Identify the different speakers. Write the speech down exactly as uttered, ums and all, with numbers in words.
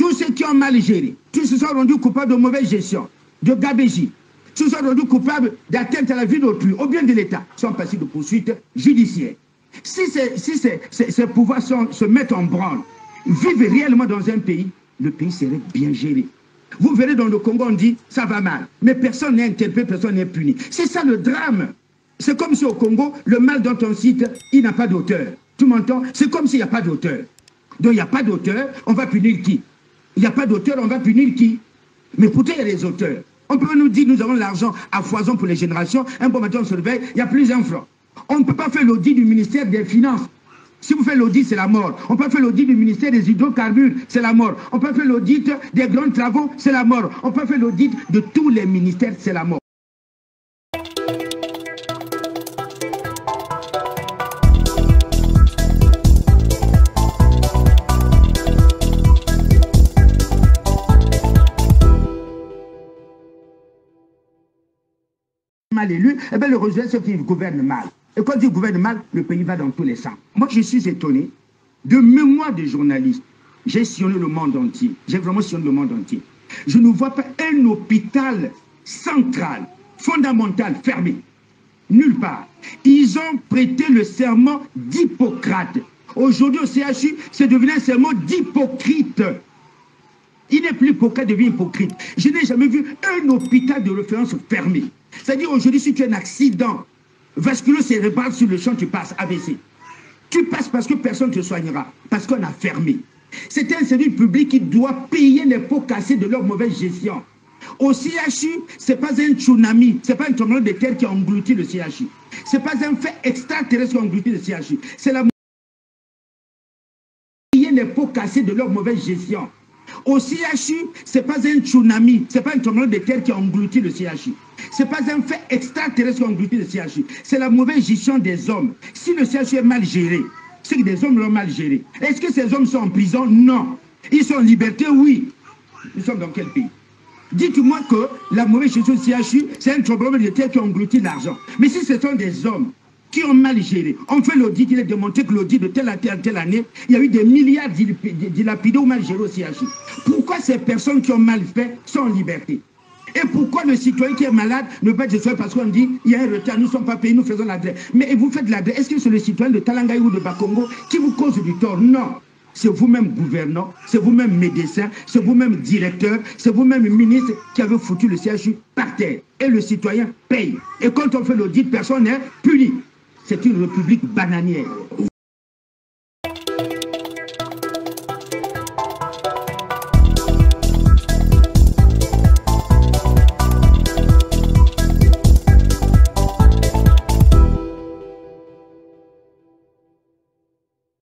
Speaker 1: tous ceux qui ont mal géré, tous se sont rendus coupables de mauvaise gestion, de gabegie, tous se sont rendus coupables d'atteinte à la vie d'autrui, au bien de l'État, sont passés de poursuites judiciaires. Si ces, si ces, ces, ces pouvoirs sont, se mettent en branle, vivent réellement dans un pays, le pays serait bien géré. Vous verrez dans le Congo, on dit ça va mal, mais personne n'est interpellé, personne n'est puni. C'est ça le drame. C'est comme si au Congo, le mal dont on cite, il n'a pas d'auteur. Tu m'entends? C'est comme s'il n'y a pas d'auteur. Donc il n'y a pas d'auteur, on va punir qui? Il n'y a pas d'auteur, on va punir qui? Mais pourtant, il y a des auteurs. On peut nous dire, nous avons l'argent à foison pour les générations. Un bon matin, on se réveille, il y a plus d'un franc. On ne peut pas faire l'audit du ministère des Finances. Si vous faites l'audit, c'est la mort. On peut faire l'audit du ministère des hydrocarbures, c'est la mort. On peut faire l'audit des grands travaux, c'est la mort. On peut faire l'audit de tous les ministères, c'est la mort. Mal élu, eh bien le résultat, c'est qu'il gouverne mal. Et quand il gouverne mal, le pays va dans tous les sens. Moi, je suis étonné. De mémoire de journaliste, j'ai sillonné le monde entier. J'ai vraiment sillonné le monde entier. Je ne vois pas un hôpital central, fondamental, fermé. Nulle part. Ils ont prêté le serment d'Hippocrate. Aujourd'hui, au C H U, c'est devenu un serment d'hypocrite. Il n'est plus Hippocrate, devient hypocrite. Je n'ai jamais vu un hôpital de référence fermé. C'est-à-dire aujourd'hui, si tu as un accident vasculo-cérébral sur le champ, tu passes A V C. Tu passes parce que personne ne te soignera, parce qu'on a fermé. C'est un service public qui doit payer les pots cassés de leur mauvaise gestion. Au C H U, ce n'est pas un tsunami, ce n'est pas un tremblement de terre qui a englouti le C H U. Ce n'est pas un fait extraterrestre qui a englouti le C H U. C'est la payer les pots cassés de leur mauvaise gestion. Au C H U, ce n'est pas un tsunami, ce n'est pas un tremblement de terre qui a englouti le C H U. Ce n'est pas un fait extraterrestre qui a englouti le C H U. C'est la mauvaise gestion des hommes. Si le C H U est mal géré, c'est que des hommes l'ont mal géré. Est-ce que ces hommes sont en prison? Non. Ils sont en liberté? Oui. Nous sommes dans quel pays? Dites-moi que la mauvaise gestion du C H U, c'est un tremblement de terre qui a englouti l'argent. Mais si ce sont des hommes qui ont mal géré, on fait l'audit, il est démontré que l'audit de telle à telle, telle année, il y a eu des milliards dilapidés ou mal gérés au C H U. Pourquoi ces personnes qui ont mal fait sont en liberté? Et pourquoi le citoyen qui est malade ne peut pas être soigné parce qu'on dit il y a un retard, nous ne sommes pas payés, nous faisons l'adresse. Mais vous faites l'adresse, est-ce que c'est le citoyen de Talangaï ou de Bakongo qui vous cause du tort? Non. C'est vous-même gouvernant, c'est vous-même médecin, c'est vous-même directeur, c'est vous-même ministre qui avez foutu le C H U par terre. Et le citoyen paye. Et quand on fait l'audit, personne n'est puni. C'est une république bananière.